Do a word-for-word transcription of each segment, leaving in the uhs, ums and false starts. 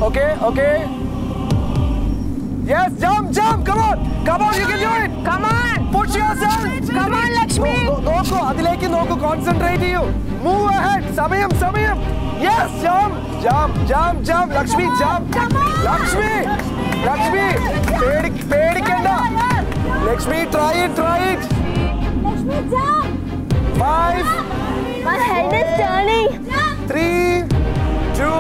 Okay, okay. Yes, jump, jump. Come on, come on. You can do it. Come on. Push yourself. Come on, Lakshmi. നോക്കൂ, അതിലേക്ക് നോക്കൂ. Concentrate ചെയ്യൂ. Move ahead. സമയം, സമയം. Yes, jump, jump, jump, jump. Lakshmi, jump. Lakshmi, Lakshmi. പേടി പേടിക്കണ്ട. Lakshmi, try it, try it. Lakshmi, jump. Five. My head is turning. Three, two.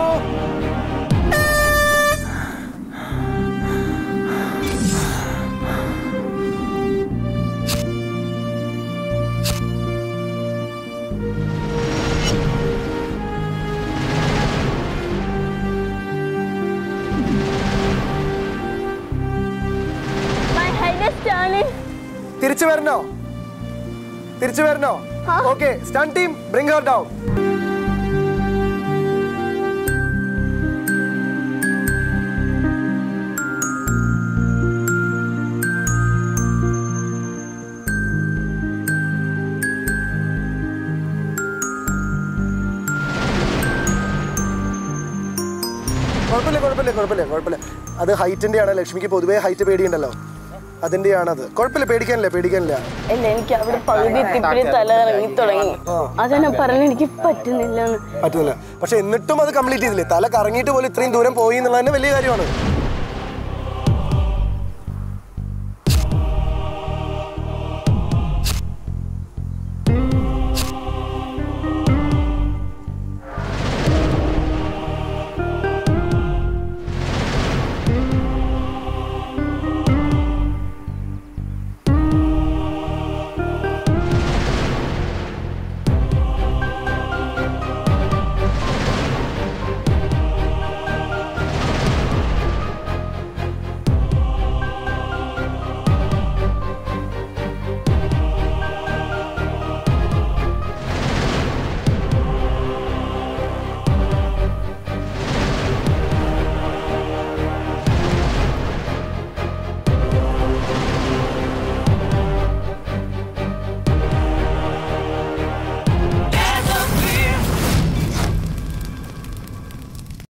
My head is turning. തിരിച്ചു വരണോ? തിരിച്ചു വരണോ? Okay, stunt team, bring her down. കുഴപ്പമില്ല കുഴപ്പമില്ല കുഴപ്പമില്ല കുഴപ്പമില്ല അത് ഹൈറ്റിന്റെ ആണ്. ലക്ഷ്മിക്ക് പൊതുവേ ഹൈറ്റ് പേടിയുണ്ടല്ലോ, അതിന്റെയാണത്. കുഴപ്പമില്ല, പേടിക്കാനില്ല പേടിക്കാനില്ല. അല്ല, എനിക്ക് അവിടെ പകുതി എത്തിപ്പിടി തല ഇറങ്ങി തുടങ്ങി. അതെന്നെ പറഞ്ഞ എനിക്ക് പറ്റുന്നില്ല പറ്റുന്നില്ല പക്ഷെ എന്നിട്ടും അത് കംപ്ലീറ്റ് ചെയ്തില്ലേ? തല കറങ്ങിയിട്ട് പോലും ഇത്രയും ദൂരം പോയി എന്നുള്ളത് തന്നെ വലിയ കാര്യമാണ്.